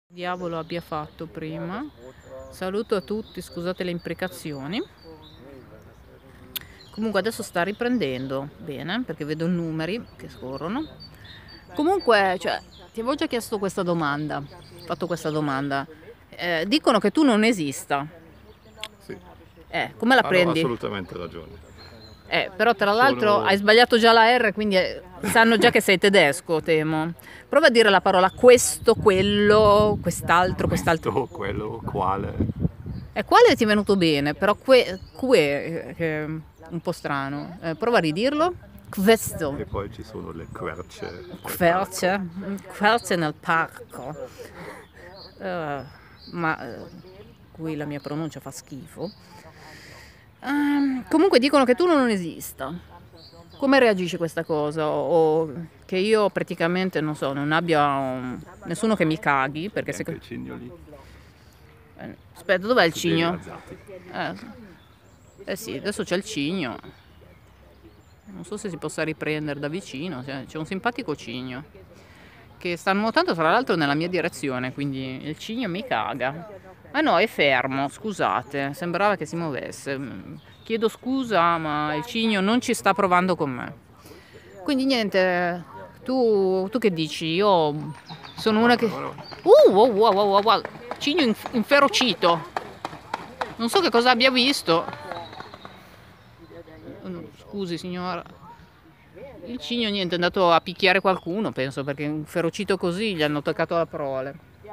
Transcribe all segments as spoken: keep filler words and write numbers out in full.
Diavolo abbia fatto prima. Saluto a tutti, scusate le imprecazioni. Comunque adesso sta riprendendo bene, perché vedo numeri che scorrono. Comunque, cioè, ti avevo già chiesto questa domanda, fatto questa domanda. Eh, dicono che tu non esista. Sì. Eh, come la Hanno prendi? assolutamente ragione. Eh, però tra l'altro Sono- hai sbagliato già la R, quindi eh, sanno già che sei tedesco, temo. Prova a dire la parola questo, quello, quest'altro, quest'altro. Questo, quello, quale. E quale ti è venuto bene, però que, que che è un po' strano. Eh, prova a ridirlo. Questo. E poi ci sono le querce. Querce. Querce nel parco. Eh, ma eh, qui la mia pronuncia fa schifo. Ehm, comunque dicono che tu non esista. Come reagisci a questa cosa? O, o che io praticamente, non so, non abbia un- nessuno che mi caghi, perché se... Anche i cignoli. eh, Aspetta, dov'è il Su dei cigno? razzati. Eh, eh sì, adesso c'è il cigno. Non so se si possa riprendere da vicino. C'è c'è un simpatico cigno che sta nuotando tra l'altro nella mia direzione, quindi il cigno mi caga. Ah no, è fermo, scusate, sembrava che si muovesse. Mm, Chiedo scusa, ma il cigno non ci sta provando con me. Quindi niente, tu, tu che dici? Io sono una che... Uh, wow, wow, wow, wow, wow. Cigno inf- inferocito. Non so che cosa abbia visto. Scusi signora. Il cigno niente, è andato a picchiare qualcuno, penso, perché inferocito così gli hanno toccato la prole.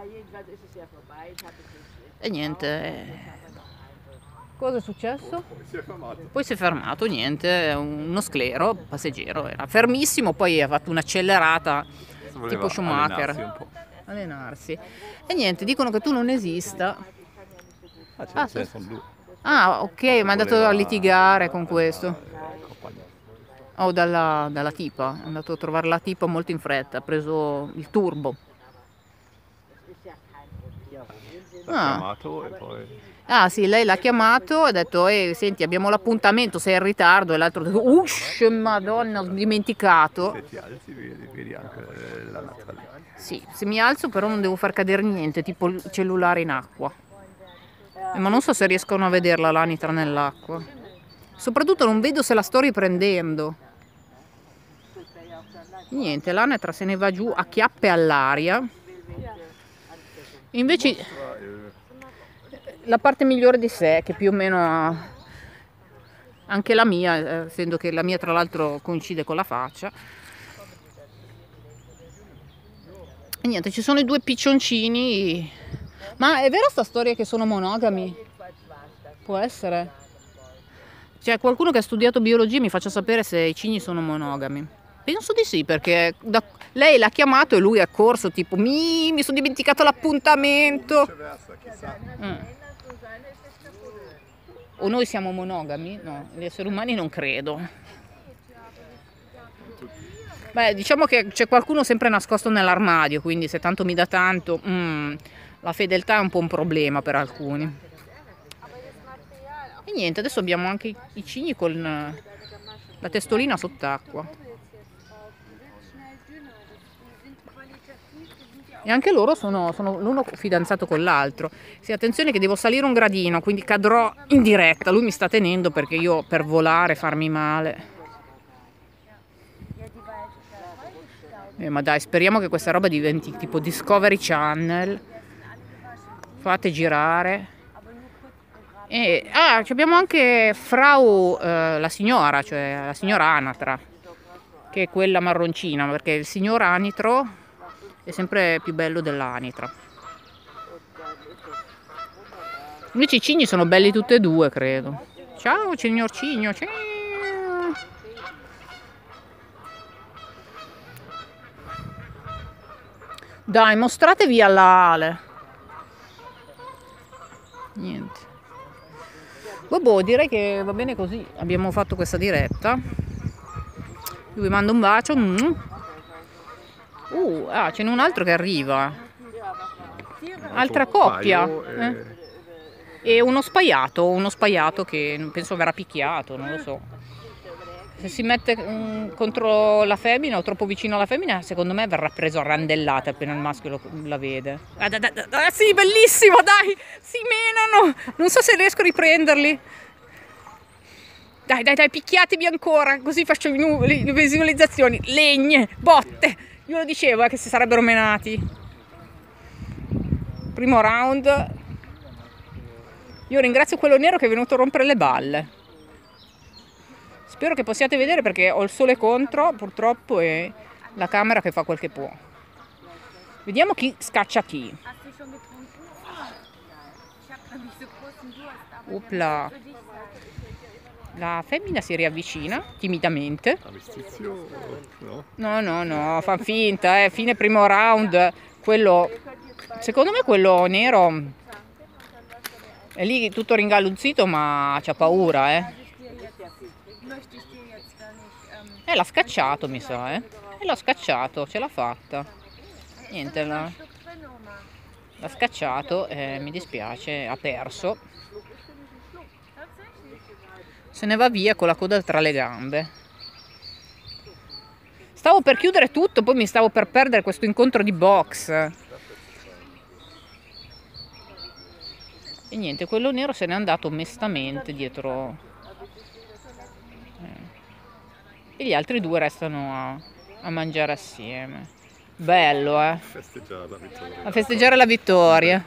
E niente. eh, Cosa è successo? Poi si è fermato. Poi si è fermato, niente, uno sclero, passeggero, era fermissimo, poi ha fatto un'accelerata Voleva tipo Schumacher. allenarsi un po'. Allenarsi. E niente, dicono che tu non esista. Ah, c'è Ah, il senso blu. Ah, ok, ma è andato a litigare con questo. Oh, dalla, dalla tipa, è andato a trovare la tipa molto in fretta, ha preso il turbo. L'ha Ah. chiamato e poi... Ah sì, lei l'ha chiamato e ha detto, eh, senti, abbiamo l'appuntamento, sei in ritardo, e l'altro ha detto, ush, madonna, ho dimenticato. Se ti alzi vedi, vedi anche la naturalità. Sì, se mi alzo però non devo far cadere niente, tipo il cellulare in acqua. Eh, ma non so se riescono a vederla l'anitra nell'acqua. Soprattutto non vedo se la sto riprendendo. Niente, l'anitra se ne va giù a chiappe all'aria. Invece la parte migliore di sé, che più o meno ha anche la mia, eh, essendo che la mia tra l'altro coincide con la faccia. E niente, ci sono i due piccioncini. Ma è vera sta storia che sono monogami? Può essere? C'è qualcuno che ha studiato biologia mi faccia sapere se i cigni sono monogami. Penso di sì, perché da... lei l'ha chiamato e lui è corso tipo mi, mi sono dimenticato l'appuntamento. Viceversa, chissà. Mm. O noi siamo monogami? No, gli esseri umani non credo. Beh, diciamo che c'è qualcuno sempre nascosto nell'armadio, quindi se tanto mi dà tanto, mm, la fedeltà è un po' un problema per alcuni. E niente, adesso abbiamo anche i, i cigni con eh, la testolina sott'acqua. E anche loro sono, sono l'uno fidanzato con l'altro. Sì, attenzione che devo salire un gradino, quindi cadrò in diretta. Lui mi sta tenendo perché io per volare, farmi male. Eh, ma dai, speriamo che questa roba diventi tipo Discovery Channel. Fate girare. E, ah, abbiamo anche Frau, eh, la signora, cioè la signora Anatra, che è quella marroncina, perché il signor Anitro è sempre più bello dell'anitra. Invece i cigni sono belli tutti e due, credo. Ciao, signor cigno. Ciao. Dai, mostratevi alla Ale. Niente. Vabbè, direi che va bene così. Abbiamo fatto questa diretta. Io vi mando un bacio. Mm. Uh, ah, ce n'è un altro che arriva. Altra coppia. Eh? E uno spaiato, uno spaiato che penso verrà picchiato, non lo so. Se si mette mm, contro la femmina o troppo vicino alla femmina, secondo me verrà preso a randellate appena il maschio lo, la vede. Ah, da, da, da, ah, sì, bellissimo, dai! Si menano! Non so se riesco a riprenderli. Dai, dai, dai, picchiatevi ancora, così faccio le visualizzazioni. Legne, botte! Io lo dicevo eh, che si sarebbero menati. Primo round. Io ringrazio quello nero che è venuto a rompere le balle. Spero che possiate vedere perché ho il sole contro, purtroppo, e la camera che fa quel che può. Vediamo chi scaccia chi. Upla. La femmina si riavvicina timidamente. Armistizio? No? No, no, no, fa finta, eh. Fine primo round. Quello, secondo me quello nero è lì tutto ringalluzzito, ma c'ha paura, eh. E l'ha scacciato, mi sa, eh. E l'ha scacciato, ce l'ha fatta. Niente, l'ha scacciato, eh, mi dispiace, ha perso. Se ne va via con la coda tra le gambe. Stavo per chiudere tutto, poi mi stavo per perdere questo incontro di box. E niente, quello nero se n'è andato mestamente dietro. E gli altri due restano a, a mangiare assieme. Bello, eh? Festeggiare la vittoria. A festeggiare la vittoria.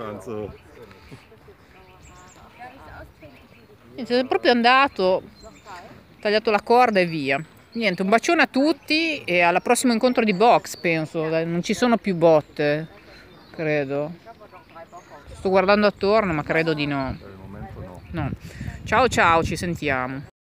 Niente, è proprio andato, tagliato la corda e via. Niente, un bacione a tutti e al prossimo incontro di box, penso. Non ci sono più botte, credo. Sto guardando attorno, ma credo di no. Per il momento no. No. Ciao ciao, ci sentiamo.